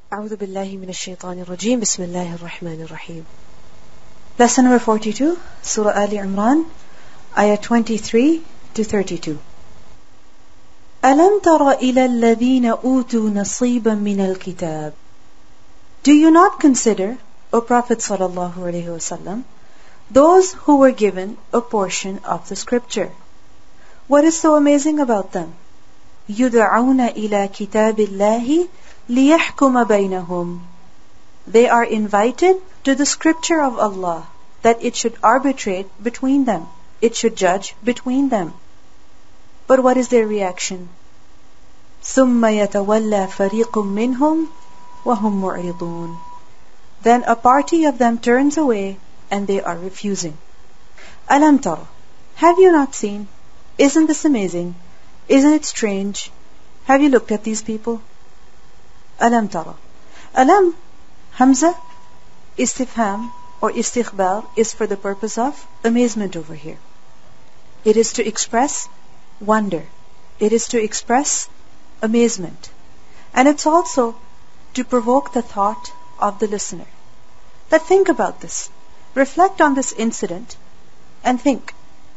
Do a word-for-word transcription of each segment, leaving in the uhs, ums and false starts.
أعوذ بالله من الشيطان الرجيم بسم الله الرحمن الرحيم. Lesson number forty-two, Surah Al Imran, ayat twenty-three to thirty-two. ألم تر إلى الذين أوتوا نصيبا من الكتاب. Do you not consider, O Prophet sallallahu alaihi wasallam, those who were given a portion of the scripture? What is so amazing about them? يدعون إلى كتاب الله لِيَحْكُمَ بَيْنَهُمْ. They are invited to the scripture of Allah, that it should arbitrate between them. It should judge between them. But what is their reaction? ثُمَّ يَتَوَلَّى فَرِيقٌ مِّنْهُمْ وَهُمْ مُعْرِضُونَ. Then a party of them turns away and they are refusing. أَلَمْ تَرَ. Have you not seen? Isn't this amazing? Isn't it strange? Have you looked at these people? Alam tara. Alam, Hamza, istifham or istikhbar is for the purpose of amazement over here. It is to express wonder. It is to express amazement. And it's also to provoke the thought of the listener. That think about this. Reflect on this incident and think.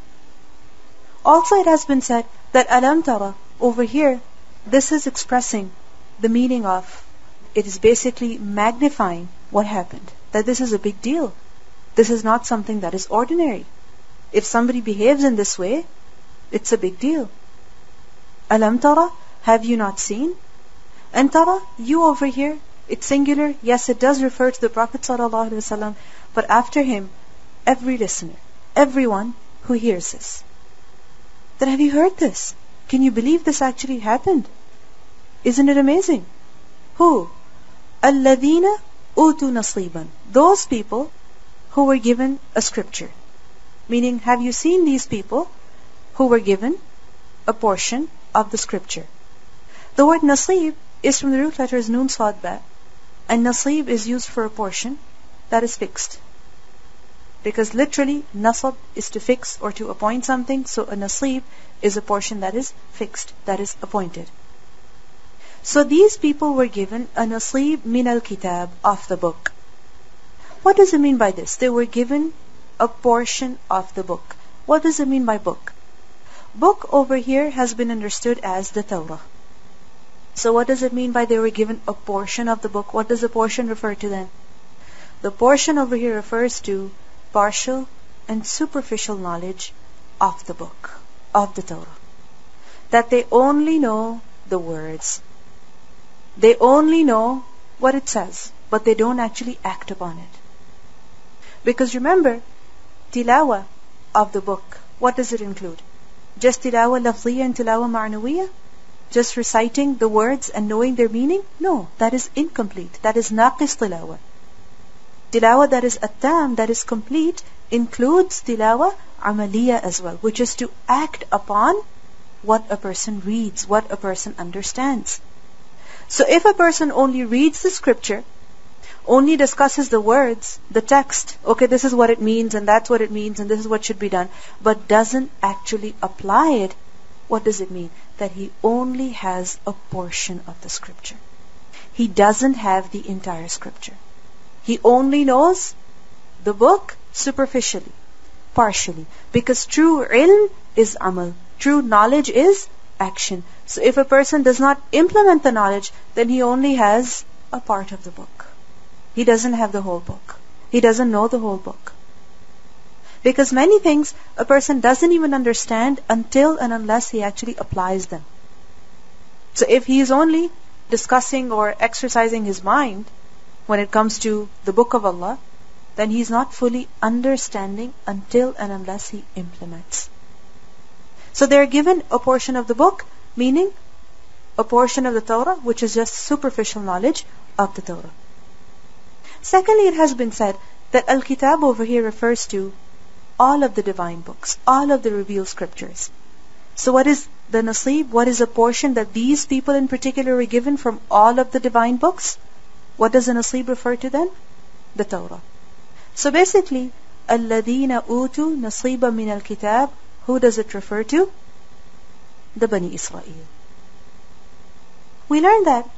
Also it has been said that alam tara over here, this is expressing the meaning of, it is basically magnifying what happened. That this is a big deal. This is not something that is ordinary. If somebody behaves in this way, it's a big deal. Alam tara, have you not seen? And tara, you over here, it's singular. Yes, it does refer to the Prophet sallallahu alaihi wasallam, but after him, every listener, everyone who hears this. Then have you heard this? Can you believe this actually happened? Isn't it amazing? Who? الَّذِينَ أُوتُوا نَصِيبًا. Those people who were given a scripture. Meaning, have you seen these people who were given a portion of the scripture? The word nasib is from the root letters nun sad ba, and nasib is used for a portion that is fixed. Because literally, nasab is to fix or to appoint something, so a nasib is a portion that is fixed, that is appointed. So these people were given a nasib min al-kitab of the book. What does it mean by this? They were given a portion of the book. What does it mean by book? Book over here has been understood as the Torah. So what does it mean by they were given a portion of the book? What does the portion refer to then? The portion over here refers to partial and superficial knowledge of the book, of the Torah. That they only know the words. They only know what it says, but they don't actually act upon it. Because remember, tilawa of the book, what does it include? Just tilawa lafziya and tilawa ma'nawiya? Just reciting the words and knowing their meaning? No, that is incomplete. That is naqis tilawa. Tilawa that is attam, that is complete, includes tilawa amaliya as well, which is to act upon what a person reads, what a person understands. So if a person only reads the scripture, only discusses the words, the text, okay, this is what it means and that's what it means and this is what should be done, but doesn't actually apply it, what does it mean? That he only has a portion of the scripture. He doesn't have the entire scripture. He only knows the book superficially, partially, because true ilm is amal. True knowledge is action. So if a person does not implement the knowledge, then he only has a part of the book. He doesn't have the whole book. He doesn't know the whole book. Because many things a person doesn't even understand until and unless he actually applies them. So if he is only discussing or exercising his mind when it comes to the book of Allah, then he is not fully understanding until and unless he implements. So they are given a portion of the book, meaning a portion of the Torah, which is just superficial knowledge of the Torah. Secondly, it has been said that Al-Kitab over here refers to all of the divine books, all of the revealed scriptures. So what is the nasib? What is a portion that these people in particular were given from all of the divine books? What does the nasib refer to then? The Torah. So basically, الَّذِينَ أُوتُوا نَصِيبًا مِنَ الْكِتَابِ, who does it refer to? The Bani Israel. We learned that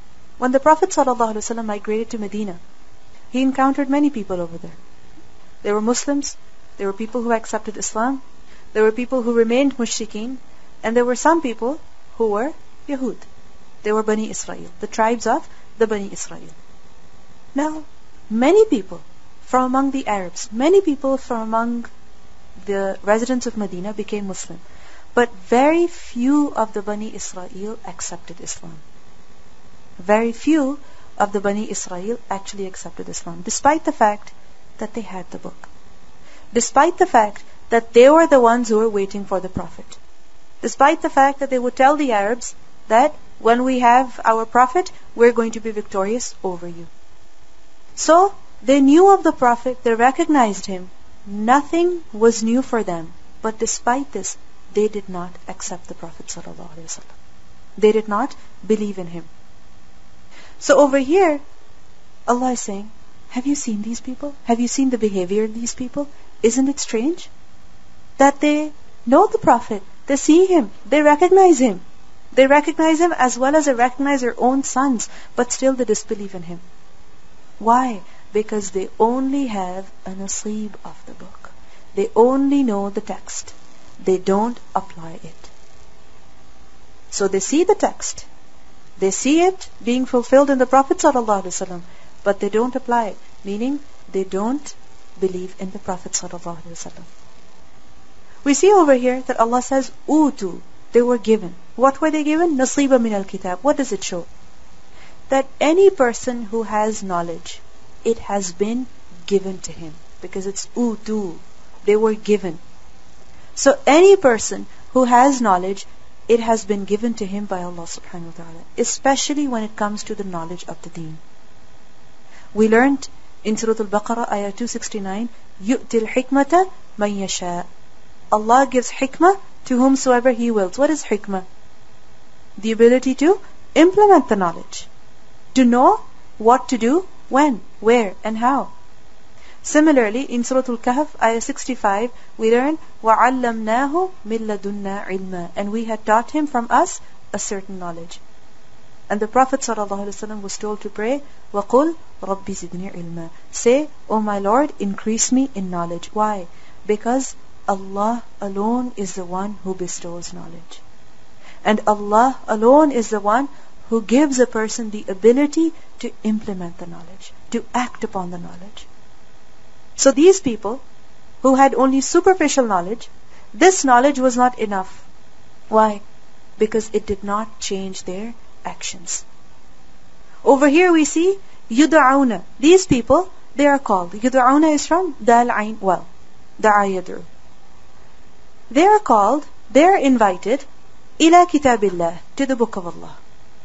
When the Prophet ﷺ migrated to Medina, he encountered many people over there. There were Muslims, there were people who accepted Islam, there were people who remained mushrikeen, and there were some people who were Yahud. They were Bani Israel, the tribes of the Bani Israel. Now, many people from among the Arabs, many people from among the residents of Medina became Muslim, but very few of the Bani Israel accepted Islam. Very few of the Bani Israel actually accepted Islam, despite the fact that they had the book. Despite the fact that they were the ones who were waiting for the Prophet. Despite the fact that they would tell the Arabs that when we have our Prophet, we're going to be victorious over you. So, they knew of the Prophet, they recognized him. Nothing was new for them. But despite this, they did not accept the Prophet ﷺ. They did not believe in him. So over here, Allah is saying, have you seen these people? Have you seen the behavior of these people? Isn't it strange that they know the Prophet, they see him, they recognize him. They recognize him as well as they recognize their own sons, but still they disbelieve in him. Why? Because they only have a naseeb of the book. They only know the text. They don't apply it. So they see the text. They see it being fulfilled in the Prophet ﷺ, but they don't apply it, meaning they don't believe in the Prophet ﷺ. We see over here that Allah says, Utu, they were given. What were they given? Nasiba min al-kitab. What does it show? That any person who has knowledge, it has been given to him. Because it's Utu. They were given. So any person who has knowledge, it has been given to him by Allah subhanahu wa ta'ala. Especially when it comes to the knowledge of the deen. We learned in Surah Al-Baqarah, ayah two sixty-nine, يُؤْتِ الْحِكْمَةَ مَنْ يَشَاءُ. Allah gives hikmah to whomsoever He wills. What is hikmah? The ability to implement the knowledge. To know what to do, when, where, and how. Similarly, in Surah Al-Kahf, ayah sixty-five, we learn, وَعَلَّمْنَاهُ مِن لَدُنَّا عِلْمًا. And we had taught him from us a certain knowledge. And the Prophet ﷺ was told to pray, وَقُلْ رَبِّ زِدْنِي عِلْمًا. Say, O my Lord, increase me in knowledge. Why? Because Allah alone is the one who bestows knowledge. And Allah alone is the one who gives a person the ability to implement the knowledge, to act upon the knowledge. So these people who had only superficial knowledge, this knowledge was not enough. Why? Because it did not change their actions. Over here we see yud'auna. These people, they are called. Yud'auna is from dal ain well. Da'a yad'u. They are called, they are invited ila kitabillah, to the book of Allah.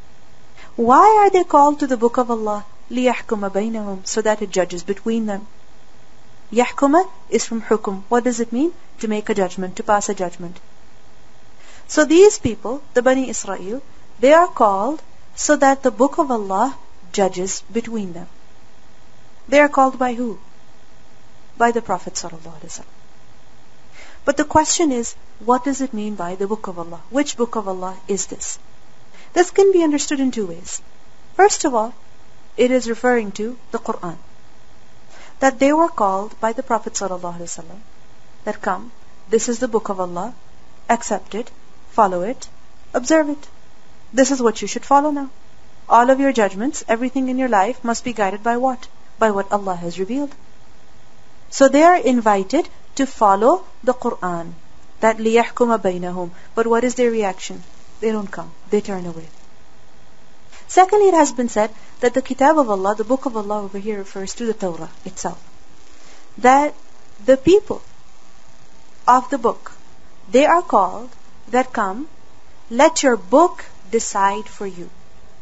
Why are they called to the book of Allah? لِيَحْكُمَ بَيْنَهُمْ, so that it judges between them. Yahkuma is from hukum. What does it mean? To make a judgment, to pass a judgment. So these people, the Bani Israel, they are called so that the book of Allah judges between them. They are called by who? By the Prophet ﷺ. But the question is, what does it mean by the book of Allah? Which book of Allah is this? This can be understood in two ways. First of all, it is referring to the Quran. That they were called by the Prophet ﷺ, that come, this is the book of Allah, accept it, follow it, observe it. This is what you should follow now. All of your judgments, everything in your life must be guided by what? By what Allah has revealed. So they are invited to follow the Quran, that لِيَحْكُمَ بَيْنَهُمْ. But what is their reaction? They don't come, they turn away. Secondly, it has been said that the Kitab of Allah, the book of Allah over here, refers to the Torah itself. That the people of the book, they are called, that come, let your book decide for you.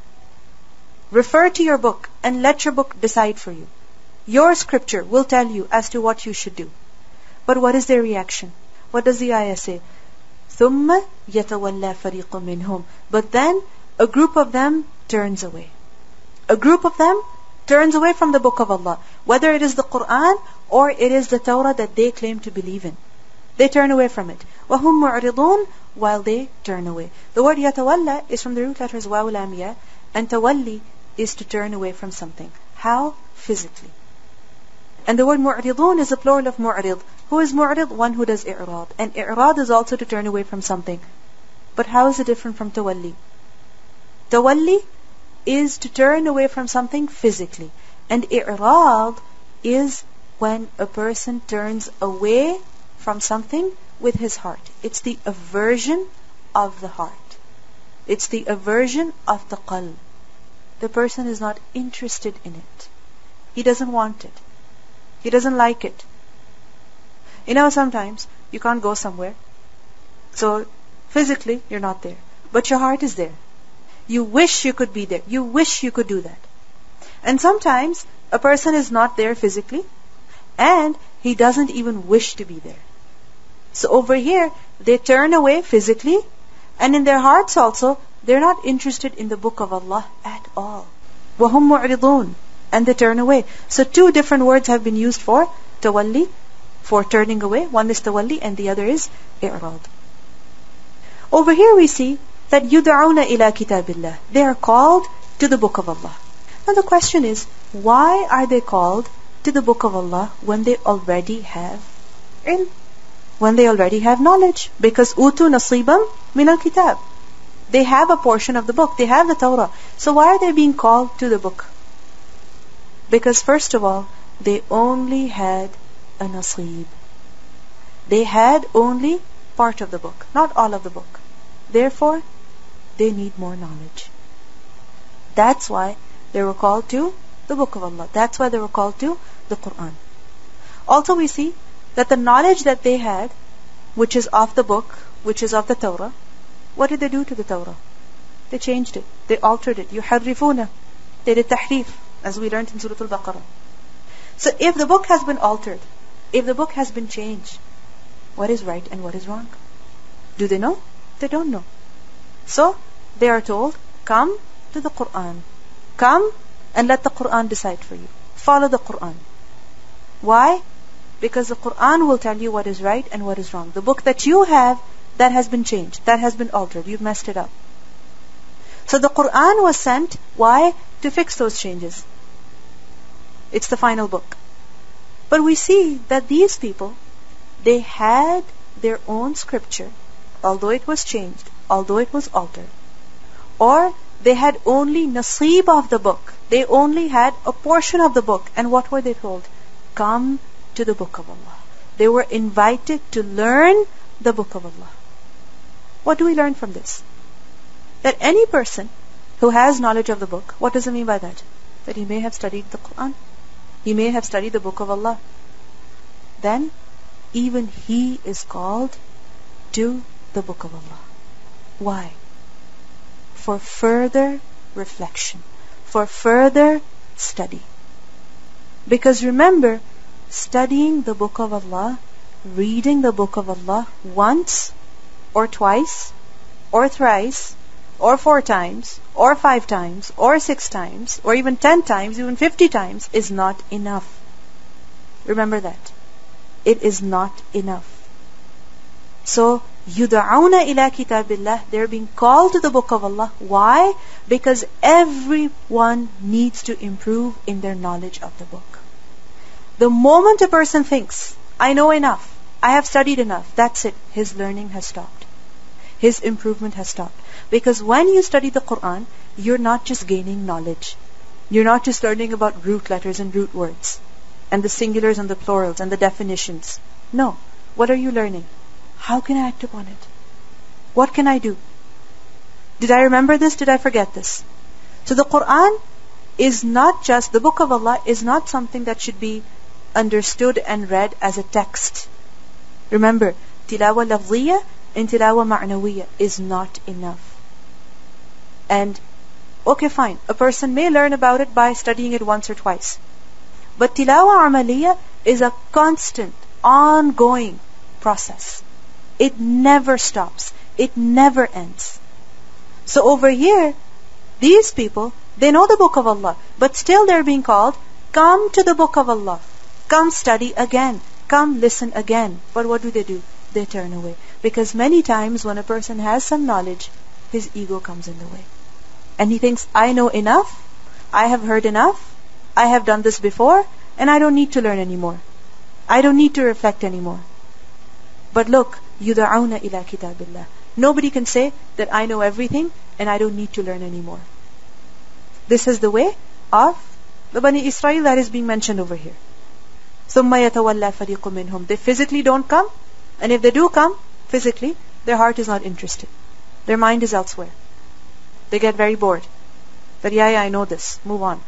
Refer to your book and let your book decide for you. Your scripture will tell you as to what you should do. But what is their reaction? What does the ayah say? ثُمَّ يَتَوَلَّى فَرِيقٌ مِّنْهُمْ. But then a group of them turns away. A group of them turns away from the book of Allah, whether it is the Quran or it is the Torah that they claim to believe in. They turn away from it. وَهُمْ مُعْرِضُونَ, while they turn away. The word يَتَوَلَّى is from the root letters waw lam ya, and tawalli is to turn away from something. How? Physically. And the word mu'ridun is a plural of mu'rid. Who is mu'rid? One who does i'rad. And i'rad is also to turn away from something. But how is it different from tawalli? Tawalli is to turn away from something physically. And i'rad is when a person turns away from something with his heart. It's the aversion of the heart. It's the aversion of the qalb. The person is not interested in it. He doesn't want it. He doesn't like it. You know, sometimes you can't go somewhere. So physically you're not there, but your heart is there. You wish you could be there. You wish you could do that. And sometimes a person is not there physically, and he doesn't even wish to be there. So over here, they turn away physically, and in their hearts also, they're not interested in the book of Allah at all. وَهُمْ مُعْرِضُونَ. And they turn away. So two different words have been used for tawalli, for turning away. One is tawalli and the other is i'rad. Over here we see that يُدْعَوْنَ إِلَى كِتَابِ اللَّهِ. They are called to the book of Allah. Now the question is, why are they called to the book of Allah when they already have ilm? When they already have knowledge? Because utu nasibam min al-kitab. They have a portion of the book. They have the Torah. So why are they being called to the book? Because first of all, they only had a nasib. They had only part of the book, not all of the book. Therefore, they need more knowledge. That's why they were called to the book of Allah. That's why they were called to the Quran. Also we see that the knowledge that they had, which is of the book, which is of the Torah, what did they do to the Torah? They changed it. They altered it. يُحَرِّفُونَ. They did tahrif, as we learned in Surah Al-Baqarah. So if the book has been altered, if the book has been changed, what is right and what is wrong? Do they know? They don't know. So they are told, come to the Quran. Come and let the Quran decide for you. Follow the Quran. Why? Because the Quran will tell you what is right and what is wrong. The book that you have, that has been changed, that has been altered, you've messed it up. So the Quran was sent, why? To fix those changes. It's the final book. But we see that these people, they had their own scripture, although it was changed, although it was altered. Or they had only nasib of the book. They only had a portion of the book. And what were they told? Come to the book of Allah. They were invited to learn the book of Allah. What do we learn from this? That any person who has knowledge of the book, what does it mean by that? That he may have studied the Quran. He may have studied the book of Allah. Then, even he is called to the book of Allah. Why? For further reflection, for further study. Because remember, studying the book of Allah, reading the book of Allah once or twice or thrice or four times or five times or six times or even ten times, even fifty times is not enough. Remember that. It is not enough. So, يُدْعَوْنَ إِلَى كِتَابِ اللَّهِ. They're being called to the book of Allah. Why? Because everyone needs to improve in their knowledge of the book. The moment a person thinks, I know enough, I have studied enough, that's it. His learning has stopped. His improvement has stopped. Because when you study the Quran, you're not just gaining knowledge. You're not just learning about root letters and root words, and the singulars and the plurals and the definitions. No. What are you learning? How can I act upon it? What can I do? Did I remember this? Did I forget this? So the Quran is not just, the book of Allah is not something that should be understood and read as a text. Remember, tilawa lafziyya and tilawa ma'nawiyya is not enough. And, okay fine, a person may learn about it by studying it once or twice. But tilawa amaliyya is a constant, ongoing process. It never stops. It never ends. So over here, these people, they know the book of Allah, but still they're being called, come to the book of Allah. Come study again. Come listen again. But what do they do? They turn away. Because many times when a person has some knowledge, his ego comes in the way. And he thinks, I know enough, I have heard enough, I have done this before, and I don't need to learn anymore. I don't need to reflect anymore. But look, يُدْعَوْنَ إِلَى كِتَابِ اللَّهِ. Nobody can say that I know everything and I don't need to learn anymore. This is the way of the Bani Israel that is being mentioned over here. ثُمَّ يَتَوَلَّى فَرِيقٌ مِّنْهُمْ. They physically don't come, and if they do come physically, their heart is not interested. Their mind is elsewhere. They get very bored. That yeah, yeah, I know this. Move on.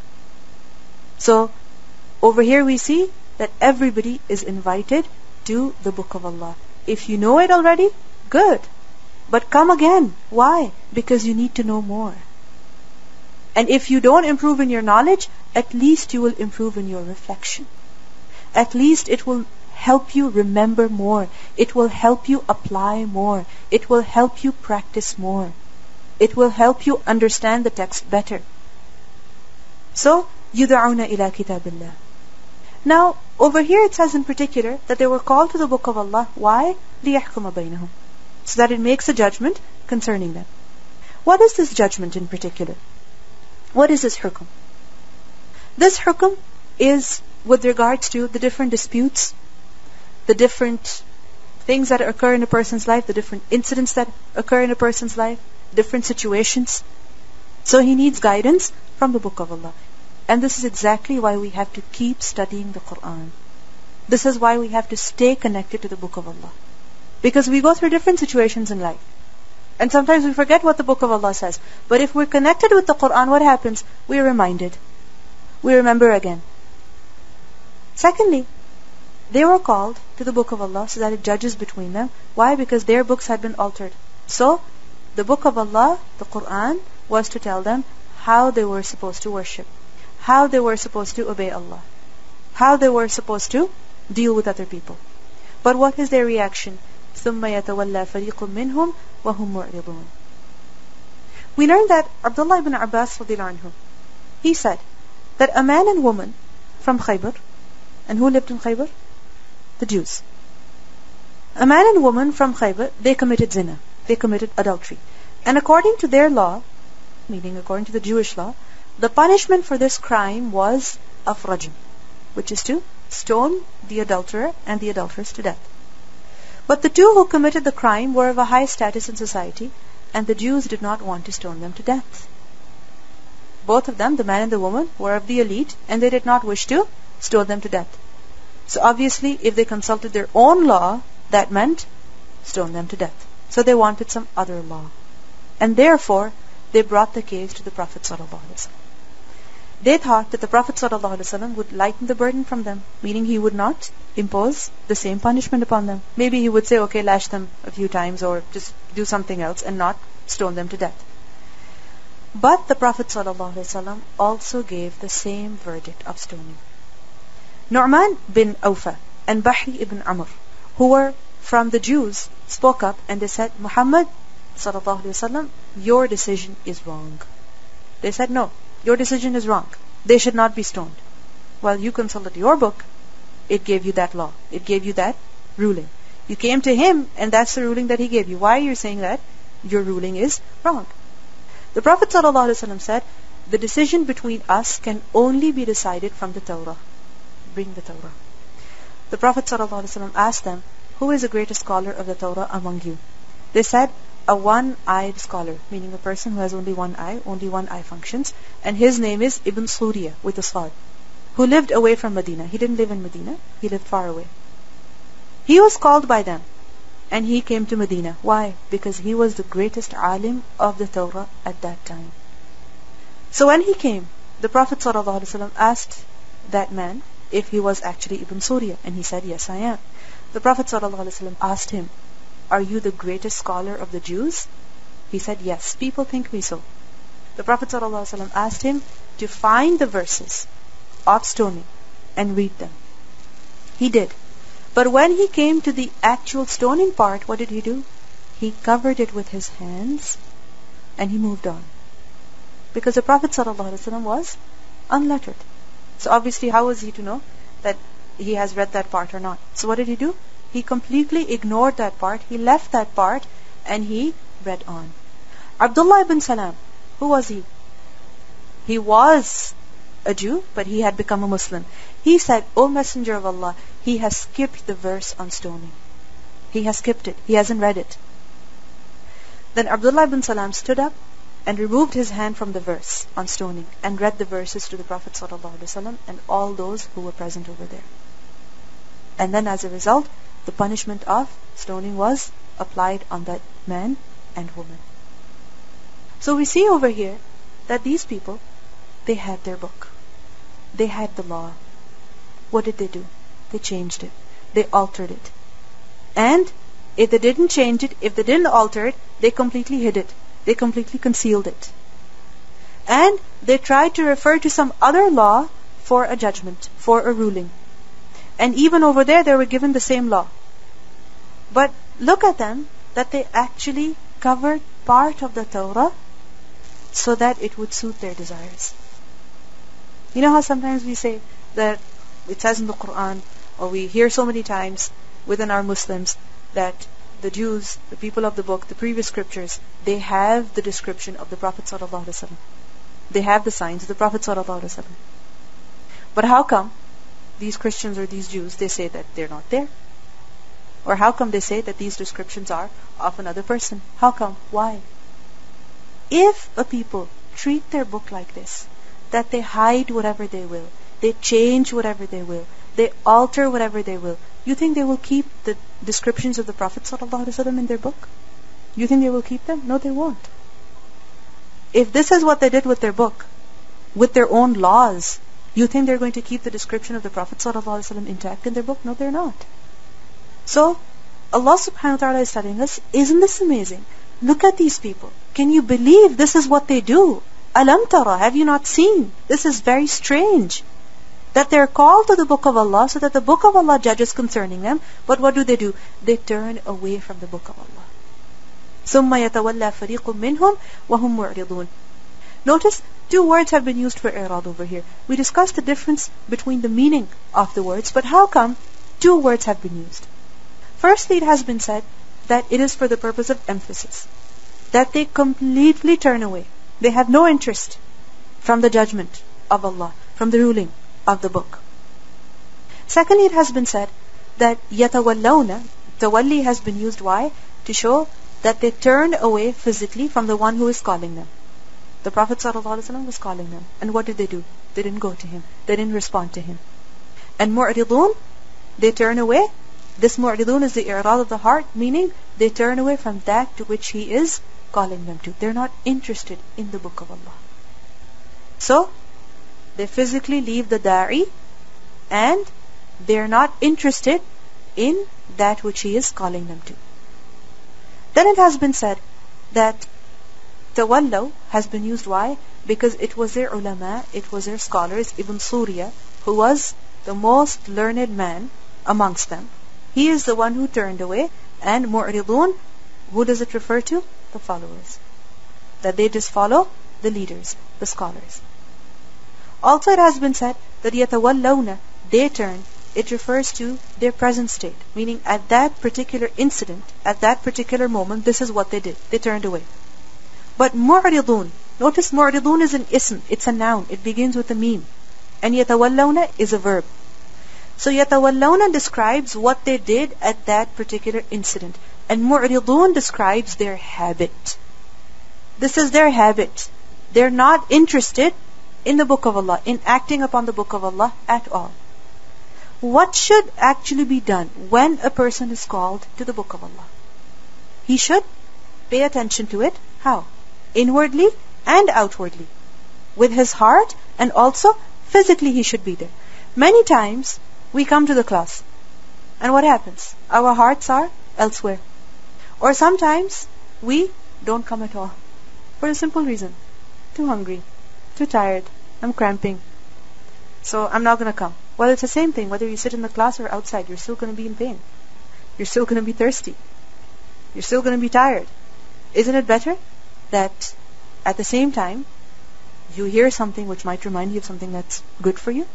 So, over here we see that everybody is invited to the Book of Allah. If you know it already, good. But come again. Why? Because you need to know more. And if you don't improve in your knowledge, at least you will improve in your reflection. At least it will help you remember more. It will help you apply more. It will help you practice more. It will help you understand the text better. So, يُدْعَوْنَ إِلَى كِتَابِ اللَّهِ. Now, over here it says in particular that they were called to the Book of Allah. Why? لِيَحْكُمَ بَيْنَهُمْ. So that it makes a judgment concerning them. What is this judgment in particular? What is this hukum? This hukum is with regards to the different disputes, the different things that occur in a person's life, the different incidents that occur in a person's life, different situations. So he needs guidance from the Book of Allah. And this is exactly why we have to keep studying the Quran. This is why we have to stay connected to the Book of Allah. Because we go through different situations in life. And sometimes we forget what the Book of Allah says. But if we're connected with the Quran, what happens? We're reminded. We remember again. Secondly, they were called to the Book of Allah so that it judges between them. Why? Because their books had been altered. So, the Book of Allah, the Quran, was to tell them how they were supposed to worship, how they were supposed to obey Allah, how they were supposed to deal with other people. But what is their reaction? ثُمَّ يَتَوَلَّى فَرِيقٌ مِّنْهُمْ وَهُمْ مُعْرِضُونَ. We learned that Abdullah ibn Abbas radiallahu anhu, he said that a man and woman from Khaybar, and who lived in Khaybar? The Jews. A man and woman from Khaybar, they committed zina, they committed adultery. And according to their law, meaning according to the Jewish law, the punishment for this crime was of rajm, which is to stone the adulterer and the adulteress to death. But the two who committed the crime were of a high status in society, and the Jews did not want to stone them to death. Both of them, the man and the woman, were of the elite, and they did not wish to stone them to death. So obviously, if they consulted their own law, that meant stone them to death. So they wanted some other law. And therefore, they brought the case to the Prophet ﷺ. They thought that the Prophet ﷺ would lighten the burden from them, meaning he would not impose the same punishment upon them. Maybe he would say, okay, lash them a few times or just do something else and not stone them to death. But the Prophet ﷺ also gave the same verdict of stoning. Nu'man bin Awfa and Bahri ibn Amr, who were from the Jews, spoke up and they said, Muhammad sallallahu alaihi wasallam, your decision is wrong. They said, no, your decision is wrong. They should not be stoned. While you consulted your book, it gave you that law. It gave you that ruling. You came to him and that's the ruling that he gave you. Why are you saying that? Your ruling is wrong. The Prophet sallallahu alaihi wasallam said, the decision between us can only be decided from the Torah. Bring the Torah. The Prophet sallallahu alaihi wasallam asked them, who is the greatest scholar of the Torah among you? They said, a one-eyed scholar, meaning a person who has only one eye, only one eye functions, and his name is Ibn Suriya with a Sad, who lived away from Medina. He didn't live in Medina, he lived far away. He was called by them, and he came to Medina. Why? Because he was the greatest alim of the Torah at that time. So when he came, the Prophet ﷺ asked that man if he was actually Ibn Suriya, and he said, yes, I am. The Prophet ﷺ asked him, are you the greatest scholar of the Jews? He said, yes, people think me so. The Prophet ﷺ asked him to find the verses of stoning and read them. He did. But when he came to the actual stoning part, what did he do? He covered it with his hands and he moved on. Because the Prophet ﷺ was unlettered. So obviously, how was he to know that he has read that part or not? So what did he do? He completely ignored that part. He left that part and he read on. Abdullah ibn Salam, who was he? He was a Jew, but he had become a Muslim. He said, O Messenger of Allah, he has skipped the verse on stoning. He has skipped it. He hasn't read it. Then Abdullah ibn Salam stood up and removed his hand from the verse on stoning and read the verses to the Prophet ﷺ and all those who were present over there. And then as a result, the punishment of stoning was applied on that man and woman. So we see over here that these people, they had their book. They had the law. What did they do? They changed it. They altered it. And if they didn't change it, if they didn't alter it, they completely hid it. They completely concealed it. And they tried to refer to some other law for a judgment, for a ruling. And even over there, they were given the same law. But look at them, that they actually covered part of the Torah so that it would suit their desires. You know how sometimes we say that it says in the Quran, or we hear so many times within our Muslims, that the Jews, the people of the book, the previous scriptures, they have the description of the Prophet ﷺ. They have the signs of the Prophet ﷺ. But how come these Christians or these Jews, they say that they're not there? Or how come they say that these descriptions are of another person? How come? Why? If a people treat their book like this, that they hide whatever they will, they change whatever they will, they alter whatever they will, you think they will keep the descriptions of the Prophet ﷺ in their book? You think they will keep them? No, they won't. If this is what they did with their book, with their own laws, you think they're going to keep the description of the Prophet ﷺ intact in their book? No, they're not. So, Allah subhanahu wa ta'ala is telling us, isn't this amazing? Look at these people. Can you believe this is what they do? Alam tara, have you not seen? This is very strange. That they're called to the book of Allah so that the book of Allah judges concerning them. But what do they do? They turn away from the book of Allah. ثُمَّ يَتَوَلَّى فَرِيقٌ مِّنْهُمْ وَهُمْ مُعْرِضُونَ. Notice, two words have been used for i'rad over here. We discussed the difference between the meaning of the words, but how come two words have been used? Firstly, it has been said that it is for the purpose of emphasis. That they completely turn away. They have no interest from the judgment of Allah, from the ruling of the book. Secondly, it has been said that yatawallawna, tawalli has been used. Why? To show that they turned away physically from the one who is calling them. The Prophet ﷺ was calling them. And what did they do? They didn't go to him. They didn't respond to him. And mu'ridun, they turn away. This mu'ridun is the i'rad of the heart, meaning they turn away from that to which he is calling them to. They're not interested in the book of Allah. So, they physically leave the da'i and they're not interested in that which he is calling them to. Then it has been said that tawallaw has been used. Why? Because it was their ulama, it was their scholars, Ibn Surya, who was the most learned man amongst them. He is the one who turned away. And mu'ridun, who does it refer to? The followers. That they just follow the leaders, the scholars. Also it has been said that yatawallawna, they turn, it refers to their present state. Meaning at that particular incident, at that particular moment, this is what they did. They turned away. But mu'ridun, notice mu'ridun is an ism, it's a noun, it begins with a meme. And yatawallawna is a verb. So yatawallawna describes what they did at that particular incident. And mu'ridun describes their habit. This is their habit. They're not interested in the book of Allah, in acting upon the book of Allah at all. What should actually be done when a person is called to the book of Allah? He should pay attention to it. How? Inwardly and outwardly. With his heart, and also physically he should be there. Many times we come to the class and what happens? Our hearts are elsewhere. Or sometimes we don't come at all. For a simple reason. Too hungry. Too tired. I'm cramping. So I'm not going to come. Well, it's the same thing. Whether you sit in the class or outside, you're still going to be in pain. You're still going to be thirsty. You're still going to be tired. Isn't it better that at the same time you hear something which might remind you of something that's good for you?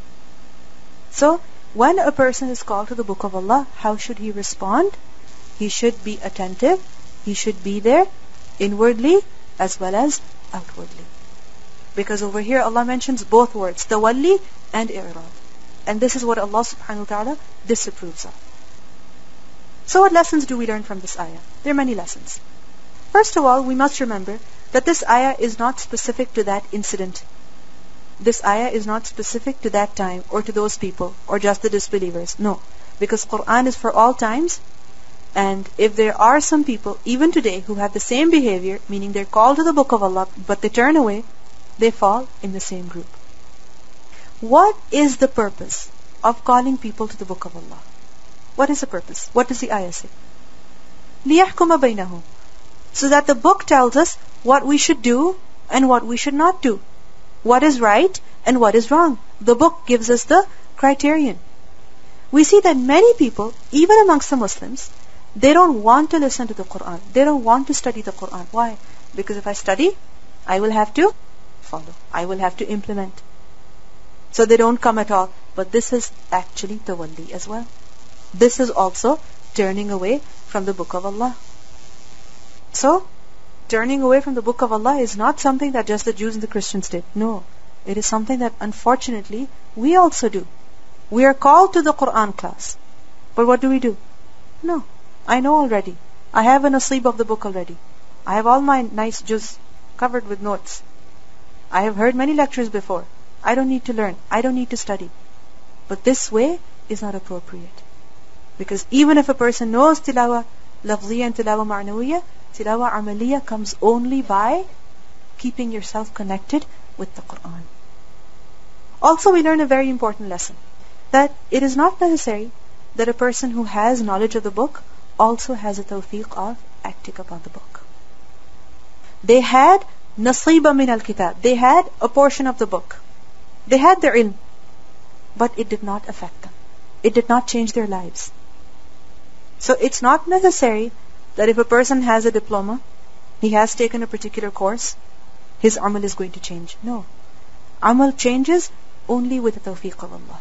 So when a person is called to the book of Allah, how should he respond? He should be attentive. He should be there inwardly as well as outwardly. Because over here Allah mentions both words, tawalli and i'rad. And this is what Allah subhanahu wa ta'ala disapproves of. So what lessons do we learn from this ayah? There are many lessons. First of all, we must remember that this ayah is not specific to that incident. This ayah is not specific to that time or to those people or just the disbelievers. No. Because Quran is for all times. And if there are some people, even today, who have the same behavior, meaning they're called to the book of Allah, but they turn away, they fall in the same group. What is the purpose of calling people to the book of Allah? What is the purpose? What does the ayah say? لِيَحْكُمَ بَيْنَهُمْ. So that the book tells us what we should do and what we should not do. What is right and what is wrong. The book gives us the criterion. We see that many people, even amongst the Muslims, they don't want to listen to the Quran. They don't want to study the Quran. Why? Because if I study, I will have to follow. I will have to implement. So they don't come at all. But this is actually tawalli as well. This is also turning away from the book of Allah. So, turning away from the book of Allah is not something that just the Jews and the Christians did. No. It is something that unfortunately we also do. We are called to the Quran class. But what do we do? No. I know already. I have an asleep of the book already. I have all my nice juz covered with notes. I have heard many lectures before. I don't need to learn. I don't need to study. But this way is not appropriate. Because even if a person knows tilawa lafziya and tilawa ma'nawiya, tilawa amaliya comes only by keeping yourself connected with the Quran. Also, we learn a very important lesson. That it is not necessary that a person who has knowledge of the book also has a tawfiq of acting upon the book. They had nasiba min al-kitab. They had a portion of the book. They had their ilm. But it did not affect them. It did not change their lives. So it's not necessary that if a person has a diploma, he has taken a particular course, his amal is going to change. No. Amal changes only with the tawfiq of Allah.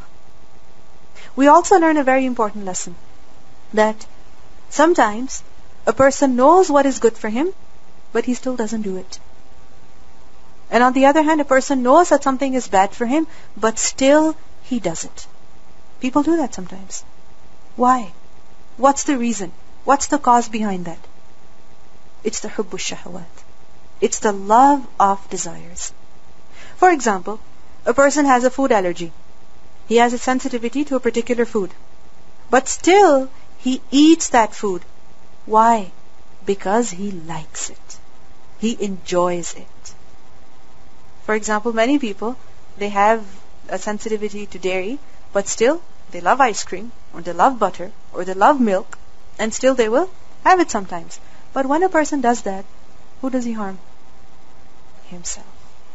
We also learn a very important lesson. That sometimes a person knows what is good for him, but he still doesn't do it. And on the other hand, a person knows that something is bad for him, but still he does it. People do that sometimes. Why? What's the reason? What's the cause behind that? It's the hubbu shahawat. It's the love of desires. For example, a person has a food allergy. He has a sensitivity to a particular food. But still, he eats that food. Why? Because he likes it. He enjoys it. For example, many people, they have a sensitivity to dairy, but still, they love ice cream, or they love butter, or they love milk, and still they will have it sometimes. But when a person does that, who does he harm? Himself.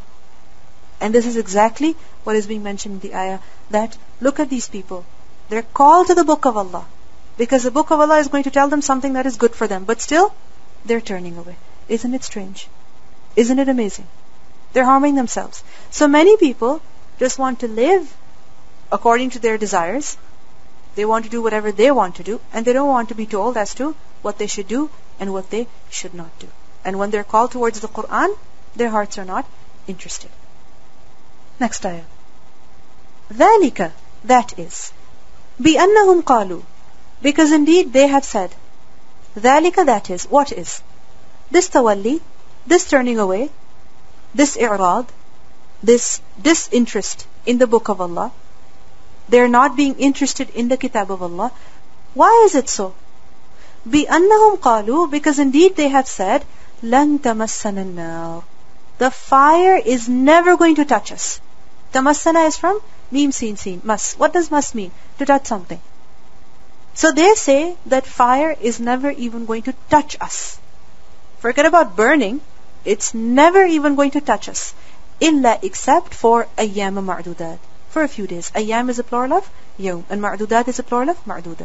And this is exactly what is being mentioned in the ayah, that look at these people. They're called to the book of Allah, because the book of Allah is going to tell them something that is good for them, but still, they're turning away. Isn't it strange? Isn't it amazing? They're harming themselves. So many people just want to live according to their desires. They want to do whatever they want to do, and they don't want to be told as to what they should do and what they should not do. And when they're called towards the Quran, their hearts are not interested. Next ayah. ذَلِكَ, that is. بِأَنَّهُمْ قَالُوا, because indeed they have said. ذَلِكَ, that is. What is? This tawalli, this turning away, this i'rad, this disinterest in the book of Allah, they're not being interested in the kitab of Allah. Why is it so? بِأَنَّهُمْ قَالُوا, because indeed they have said, لَن تَمَسَّنَ النَّارِ, the fire is never going to touch us. Tamassana is from Mim Sin Sin, mas. What does mas mean? To touch something. So they say that fire is never even going to touch us. Forget about burning. It's never even going to touch us. Illa, except for ayyam ma'dudat. For a few days. Ayyam is a plural of yawm, and ma'dudat is a plural of ma'duda.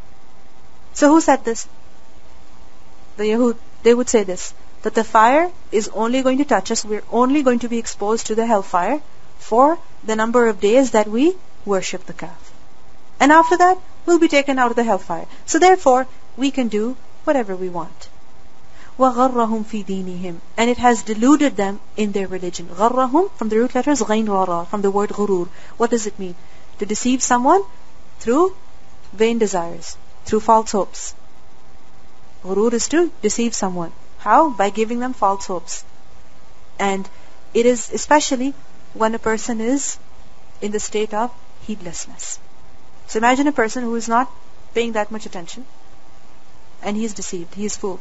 So who said this? The Yahud. They would say this, that the fire is only going to touch us. We're only going to be exposed to the hellfire for the number of days that we worship the calf. And after that, we'll be taken out of the hellfire. So therefore, we can do whatever we want. وَغَرَّهُمْ فِي دِينِهِمْ, and it has deluded them in their religion. غَرَّهُمْ, from the root letters غَيْن رَارَ, from the word غُرُور. What does it mean? To deceive someone through vain desires, through false hopes. غُرُور is to deceive someone. How? By giving them false hopes. And it is especially when a person is in the state of heedlessness. So imagine a person who is not paying that much attention, and he is deceived, he is fooled.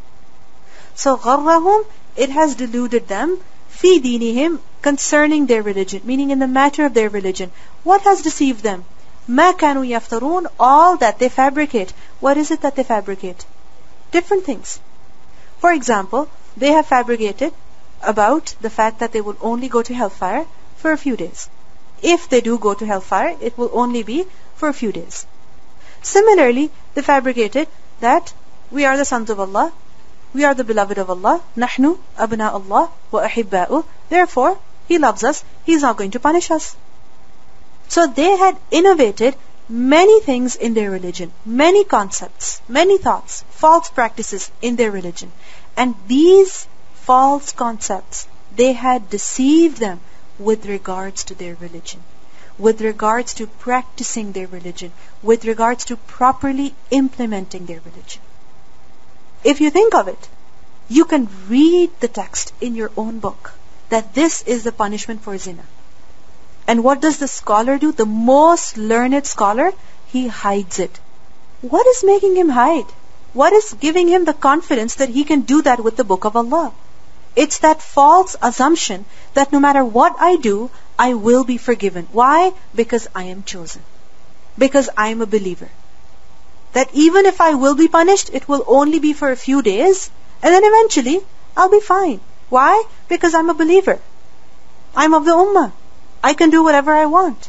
So غَرَّهُمْ, it has deluded them, فِي دِينِهِمْ, concerning their religion, meaning in the matter of their religion. What has deceived them? مَا كَانُوا يَفْتَرُونَ, all that they fabricate. What is it that they fabricate? Different things. For example, they have fabricated about the fact that they will only go to hellfire for a few days. If they do go to hellfire, it will only be for a few days. Similarly, they fabricated that we are the sons of Allah, we are the beloved of Allah, نحن أبناء الله وأحباؤه, therefore He loves us, He is not going to punish us. So they had innovated many things in their religion, many concepts, many thoughts, false practices in their religion. And these false concepts, they had deceived them with regards to their religion, with regards to practicing their religion, with regards to properly implementing their religion. If you think of it, you can read the text in your own book that this is the punishment for zina. And what does the scholar do? The most learned scholar, he hides it. What is making him hide? What is giving him the confidence that he can do that with the book of Allah? It's that false assumption that no matter what I do, I will be forgiven. Why? Because I am chosen. Because I am a believer. That even if I will be punished, it will only be for a few days, and then eventually I'll be fine. Why? Because I'm a believer. I'm of the ummah. I can do whatever I want.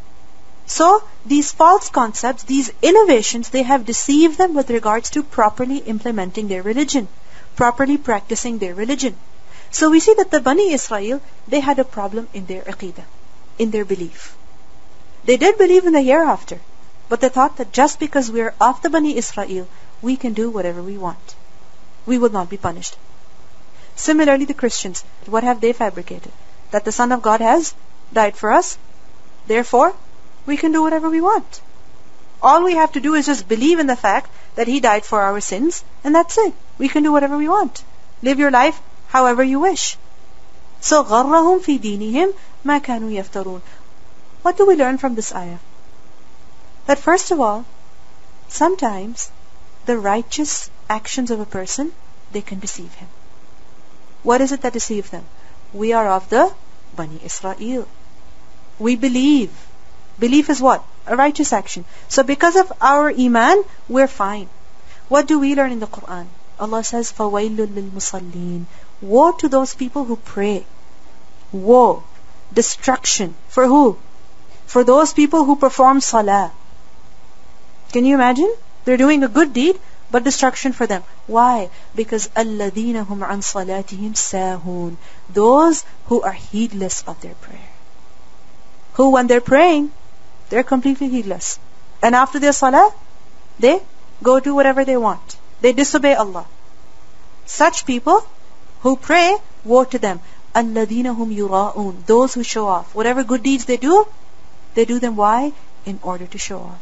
So these false concepts, these innovations, they have deceived them with regards to properly implementing their religion, properly practicing their religion. So we see that the Bani Israel, they had a problem in their aqidah, in their belief. They did believe in the hereafter, but they thought that just because we are of the Bani Israel, we can do whatever we want. We will not be punished. Similarly, the Christians, what have they fabricated? That the Son of God has died for us, therefore we can do whatever we want. All we have to do is just believe in the fact that He died for our sins, and that's it. We can do whatever we want. Live your life however you wish. So غَرَّهُمْ فِي دِينِهِمْ مَا كَانُوا يَفْتَرُونَ. What do we learn from this ayah? That first of all, sometimes the righteous actions of a person, they can deceive him. What is it that deceives them? We are of the Bani Israel. We believe. Belief is what? A righteous action. So because of our iman, we're fine. What do we learn in the Quran? Allah says, فَوَيْلٌ لِلْمُصَلِّينَ. Woe to those people who pray. Woe. Destruction. For who? For those people who perform salah. Can you imagine? They're doing a good deed, but destruction for them. Why? Because الَّذِينَ هُمْ عَنْ صَلَاتِهِمْ سَاهُونَ. Those who are heedless of their prayer. Who, when they're praying, they're completely heedless. And after their salah, they go do whatever they want. They disobey Allah. Such people who pray, woe to them. الَّذِينَ هُمْ يُرَاءُونَ. Those who show off. Whatever good deeds they do, they do them why? In order to show off.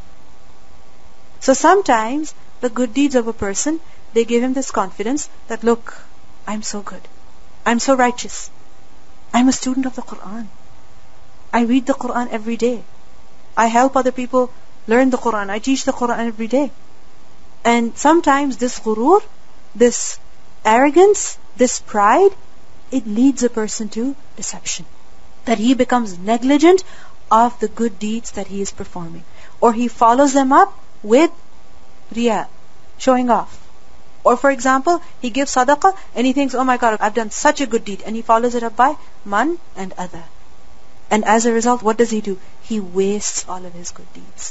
So sometimes the good deeds of a person, they give him this confidence that, look, I'm so good. I'm so righteous. I'm a student of the Quran. I read the Quran every day. I help other people learn the Quran. I teach the Quran every day. And sometimes this ghurur, this arrogance, this pride, it leads a person to deception. That he becomes negligent of the good deeds that he is performing. Or he follows them up with riya, showing off. Or for example, he gives sadaqah and he thinks, oh my God, I've done such a good deed. And he follows it up by man and adha. And as a result, what does he do? He wastes all of his good deeds.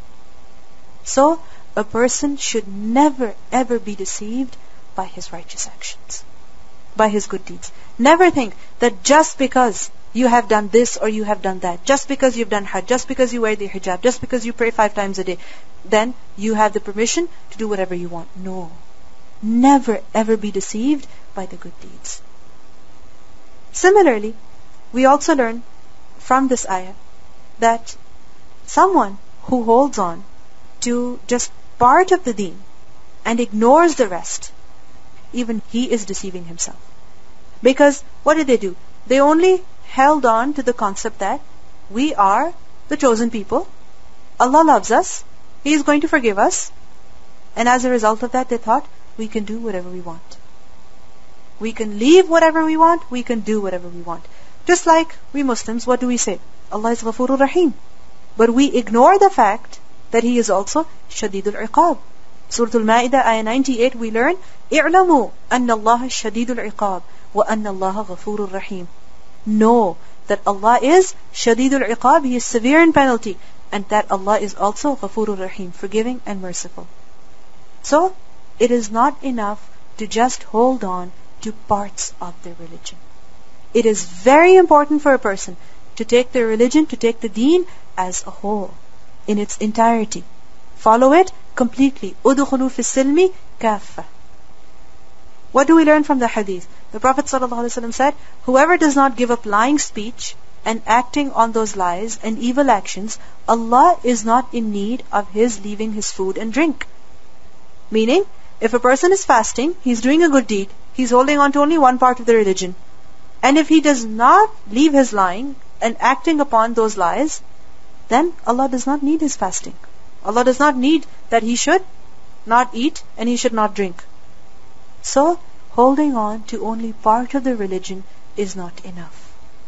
So, a person should never ever be deceived by his righteous actions, by his good deeds. Never think that just because you have done this or you have done that, just because you've done hajj, just because you wear the hijab, just because you pray five times a day, then you have the permission to do whatever you want. No. never ever be deceived by the good deeds. Similarly, we also learn from this ayah that someone who holds on to just part of the deen and ignores the rest, even he is deceiving himself. Because what did they do? They only held on to the concept that we are the chosen people, Allah loves us, He is going to forgive us, and as a result of that they thought we can do whatever we want. We can leave whatever we want, we can do whatever we want. Just like we Muslims, what do we say? Allah is Ghafurur Rahim. But we ignore the fact that He is also Shadidul Iqab. Surah Al Ma'idah, ayah ninety-eight, we learn, "I'lamu anna Allah Shadidul Iqab wa anna Allah Ghafurur Rahim." Know that Allah is Shadidul Iqab, He is severe in penalty, and that Allah is also Ghafurur Rahim, forgiving and merciful. So, it is not enough to just hold on to parts of their religion. It is very important for a person to take their religion, to take the deen as a whole, in its entirety. Follow it completely. Udkhulu fi silmi kaffa. What do we learn from the hadith? The Prophet ﷺ said, whoever does not give up lying speech and acting on those lies and evil actions, Allah is not in need of his leaving his food and drink. Meaning, if a person is fasting, he's doing a good deed, he's holding on to only one part of the religion. And if he does not leave his lying and acting upon those lies, then Allah does not need his fasting. Allah does not need that he should not eat and he should not drink. So, holding on to only part of the religion is not enough.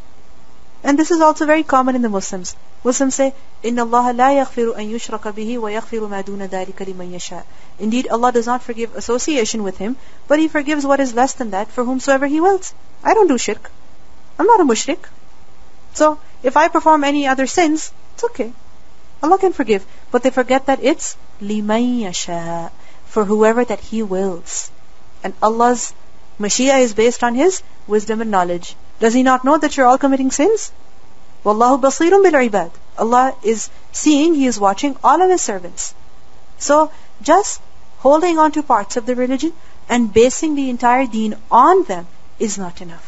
And this is also very common in the Muslims. Muslims say, "Inna Allah la yaghfiru an yushraka bihi wa yaghfiru ma duna dhalika liman yasha." Indeed, Allah does not forgive association with Him, but He forgives what is less than that for whomsoever He wills. I don't do shirk. I'm not a mushrik. So, if I perform any other sins, it's okay. Allah can forgive. But they forget that it's liman yasha, for whoever that He wills. And Allah's Mashiach is based on His wisdom and knowledge. Does He not know that you're all committing sins? Wallahu basirun bil ibad. Allah is seeing, He is watching all of His servants. So, just holding on to parts of the religion and basing the entire deen on them is not enough.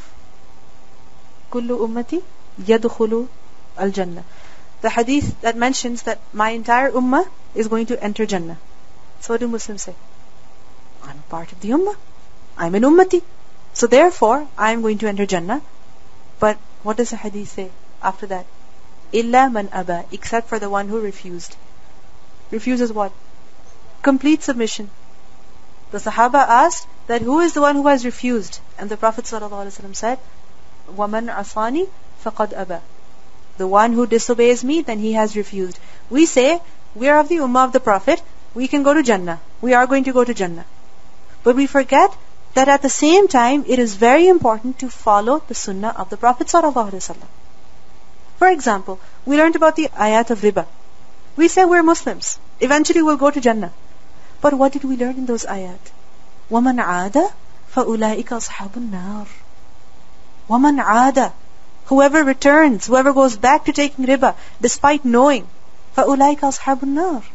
Kullu ummati yadkhulu al-jannah. The hadith that mentions that my entire ummah is going to enter Jannah. So what do Muslims say? I'm a part of the ummah. I'm an ummati. So therefore, I'm going to enter Jannah. But what does the hadith say after that? Illa man aba, except for the one who refused. Refuses what? Complete submission. The Sahaba asked that who is the one who has refused? And the Prophet ﷺ said, وَمَنْ عَصَانِي فَقَدْ أَبَى. The one who disobeys me, then he has refused. We say, we are of the ummah of the Prophet, we can go to Jannah. We are going to go to Jannah. But we forget that at the same time, it is very important to follow the sunnah of the Prophet ﷺ. For example, we learned about the AYAT of riba. We say we're Muslims. Eventually we'll go to Jannah. But what did we learn in those ayat? وَمَنْ عَادَ فَأُولَٰئِكَ أَصْحَابُ النَّارِ. وَمَنْ عَادَ, whoever returns, whoever goes back to taking riba, despite knowing, فَأُولَٰئِكَ أَصْحَابُ النَّارِ.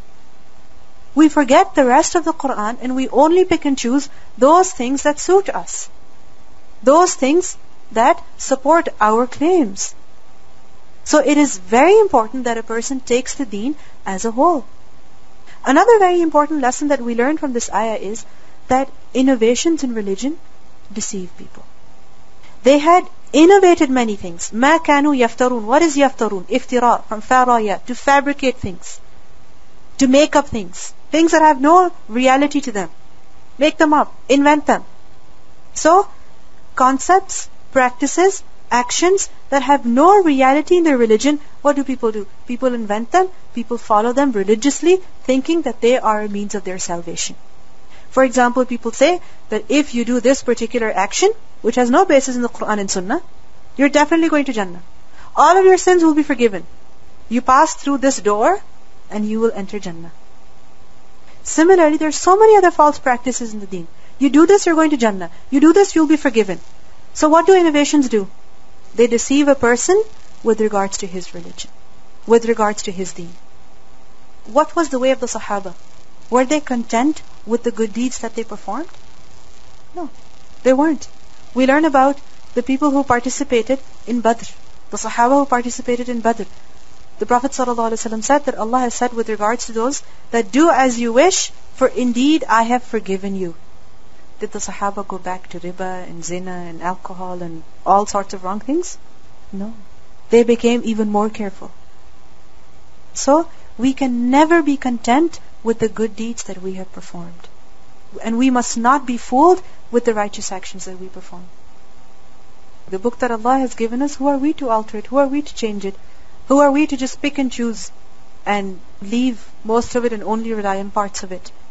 We forget the rest of the Quran and we only pick and choose those things that suit us. Those things that support our claims. So it is very important that a person takes the deen as a whole. Another very important lesson that we learn from this ayah is that innovations in religion deceive people. They had innovated many things. مَا كَانُوا يَفْتَرُونَ. What is يَفْتَرُونَ? Iftira, from faraya, to fabricate things, to make up things, things that have no reality to them. Make them up, invent them. So, concepts, practices, actions that have no reality in their religion, what do people do? People invent them, people follow them religiously, thinking that they are a means of their salvation. For example, people say that if you do this particular action, which has no basis in the Quran and Sunnah, you're definitely going to Jannah. All of your sins will be forgiven. You pass through this door and you will enter Jannah. Similarly, there are so many other false practices in the deen. You do this, you're going to Jannah. You do this, you'll be forgiven. So what do innovations do? They deceive a person with regards to his religion, with regards to his deen. What was the way of the Sahaba? Were they content with the good deeds that they performed? No, they weren't. We learn about the people who participated in Badr, the Sahaba who participated in Badr. The Prophet ﷺ said that Allah has said with regards to those that do as you wish, for indeed I have forgiven you. Did the Sahaba go back to riba and zina and alcohol and all sorts of wrong things? No. They became even more careful. So, we can never be content with the good deeds that we have performed. And we must not be fooled with the righteous actions that we perform. The book that Allah has given us, who are we to alter it? Who are we to change it? Who are we to just pick and choose and leave most of it and only rely on parts of it?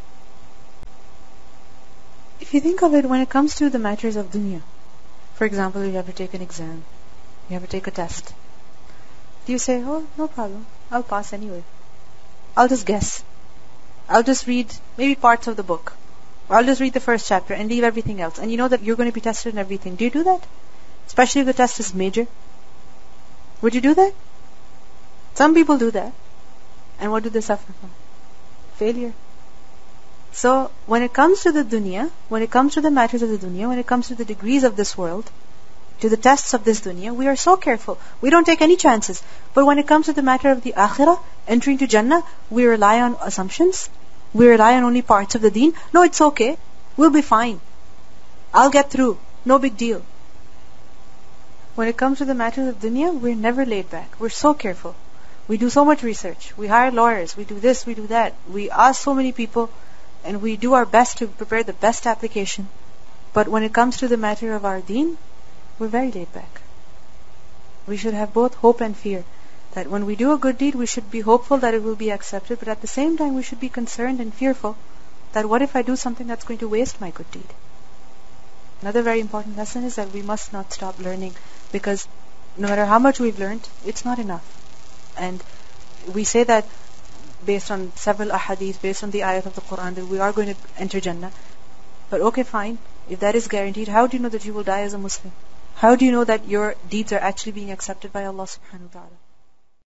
If you think of it, when it comes to the matters of dunya, for example, you have to take an exam, you have to take a test. Do you say, oh, no problem, I'll pass anyway. I'll just guess. I'll just read maybe parts of the book. Or I'll just read the first chapter and leave everything else. And you know that you're going to be tested in everything. Do you do that? Especially if the test is major. Would you do that? Some people do that. And what do they suffer from? Failure. So, when it comes to the dunya, when it comes to the matters of the dunya, when it comes to the degrees of this world, to the tests of this dunya, we are so careful. We don't take any chances. But when it comes to the matter of the akhirah, entering to Jannah, we rely on assumptions. We rely on only parts of the deen. No, it's okay. We'll be fine. I'll get through. No big deal. When it comes to the matters of dunya, we're never laid back. We're so careful. We do so much research. We hire lawyers. We do this, we do that. We ask so many people, and we do our best to prepare the best application. But when it comes to the matter of our deen, we're very laid back. We should have both hope and fear. That when we do a good deed, we should be hopeful that it will be accepted, but at the same time, we should be concerned and fearful that what if I do something that's going to waste my good deed? Another very important lesson is that we must not stop learning, because no matter how much we've learned, it's not enough. And we say that based on several ahadith, based on the ayat of the Quran, that we are going to enter Jannah. But okay, fine. If that is guaranteed, how do you know that you will die as a Muslim? How do you know that your deeds are actually being accepted by Allah subhanahu wa ta'ala?